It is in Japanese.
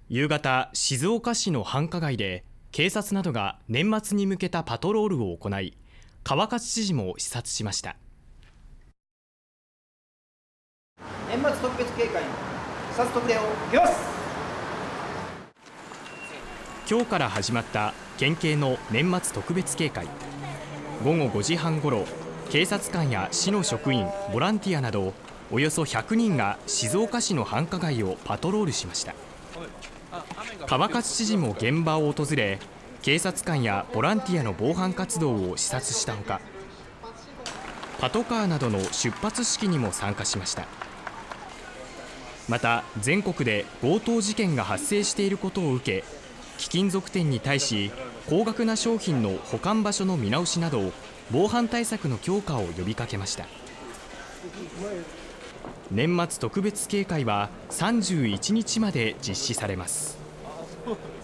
夕方、静岡市の繁華街で警察などが年末に向けたパトロールを行い、川勝知事も視察しました。 年末特別警戒の視察特例を受けます。 今日から始まった県警の年末特別警戒。午後5時半ごろ、警察官や市の職員、ボランティアなどおよそ100人が静岡市の繁華街をパトロールしました。川勝知事も現場を訪れ、警察官やボランティアの防犯活動を視察したほか、パトカーなどの出発式にも参加しました。また、全国で強盗事件が発生していることを受け、貴金属店に対し高額な商品の保管場所の見直しなど防犯対策の強化を呼びかけました。年末特別警戒は31日まで実施されます。